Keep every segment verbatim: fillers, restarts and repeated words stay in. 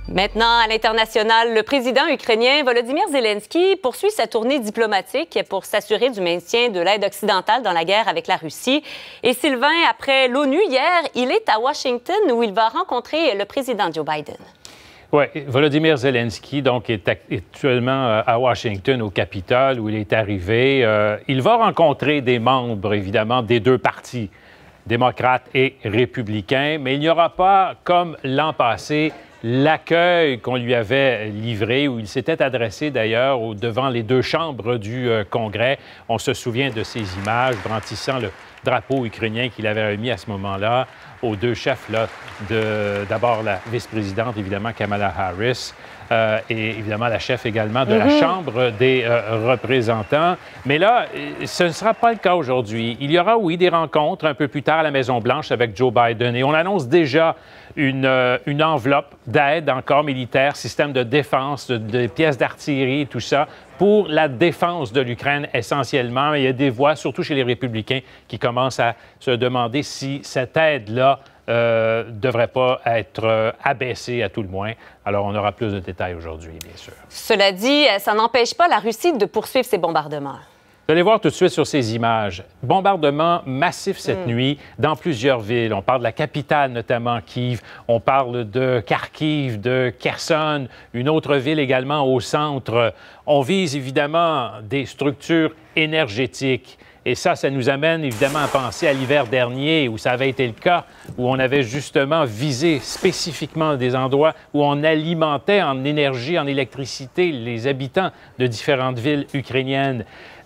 Maintenant, à l'international, le président ukrainien Volodymyr Zelensky poursuit sa tournée diplomatique pour s'assurer du maintien de l'aide occidentale dans la guerre avec la Russie. Et Sylvain, après l'ONU hier, il est à Washington où il va rencontrer le président Joe Biden. Oui, Volodymyr Zelensky donc, est actuellement à Washington, au Capitole, où il est arrivé. Euh, il va rencontrer des membres, évidemment, des deux partis, démocrates et républicains, mais il n'y aura pas, comme l'an passé, l'accueil qu'on lui avait livré, où il s'était adressé d'ailleurs devant les deux chambres du euh, Congrès. On se souvient de ces images brandissant le drapeau ukrainien qu'il avait remis à ce moment-là aux deux chefs, là, de, d'abord la vice-présidente, évidemment, Kamala Harris, euh, et évidemment la chef également de mm-hmm. la Chambre des euh, représentants. Mais là, ce ne sera pas le cas aujourd'hui. Il y aura, oui, des rencontres un peu plus tard à la Maison-Blanche avec Joe Biden, et on annonce déjà une, euh, une enveloppe d'aide encore militaire, système de défense, de, de pièces d'artillerie, tout ça, pour la défense de l'Ukraine essentiellement. Il y a des voix, surtout chez les républicains, qui commencent à se demander si cette aide-là ne euh, devrait pas être euh, abaissée à tout le moins. Alors, on aura plus de détails aujourd'hui, bien sûr. Cela dit, ça n'empêche pas la Russie de poursuivre ses bombardements. Vous allez voir tout de suite sur ces images. Bombardement massif cette mm. nuit dans plusieurs villes. On parle de la capitale, notamment Kiev. On parle de Kharkiv, de Kherson, une autre ville également au centre. On vise évidemment des structures énergétiques. Et ça, ça nous amène évidemment à penser à l'hiver dernier où ça avait été le cas, où on avait justement visé spécifiquement des endroits où on alimentait en énergie, en électricité les habitants de différentes villes ukrainiennes.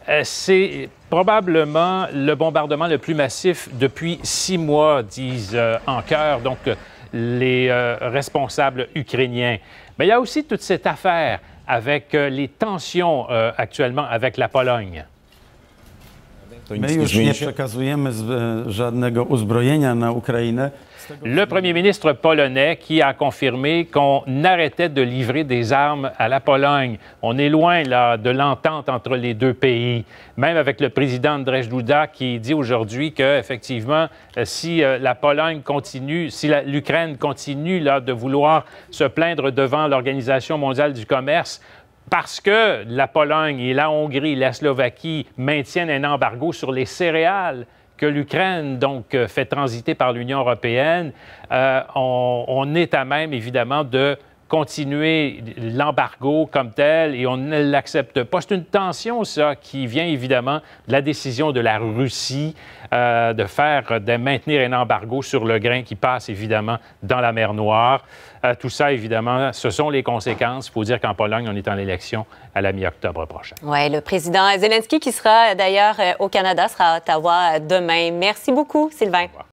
C'est probablement le bombardement le plus massif depuis six mois, disent euh, en chœur, donc les euh, responsables ukrainiens. Mais il y a aussi toute cette affaire avec euh, les tensions euh, actuellement avec la Pologne. My już nie przekazujemy żadnego uzbrojenia na Ukrainę. Le premier ministre polonais qui a confirmé qu'on arrêtait de livrer des armes à la Pologne. On est loin là, de l'entente entre les deux pays. Même avec le président Andrzej Duda qui dit aujourd'hui qu'effectivement, si euh, la Pologne continue, si la, l'Ukraine continue là, de vouloir se plaindre devant l'Organisation mondiale du commerce, parce que la Pologne et la Hongrie, la Slovaquie maintiennent un embargo sur les céréales que l'Ukraine, donc, fait transiter par l'Union européenne, euh, on, on est à même, évidemment, de continuer l'embargo comme tel et on ne l'accepte pas. C'est une tension, ça, qui vient évidemment de la décision de la Russie euh, de faire, de maintenir un embargo sur le grain qui passe évidemment dans la mer Noire. Euh, tout ça, évidemment, ce sont les conséquences. Il faut dire qu'en Pologne, on est en élection à la mi-octobre prochain. Oui, le président Zelensky, qui sera d'ailleurs au Canada, sera à Ottawa demain. Merci beaucoup, Sylvain.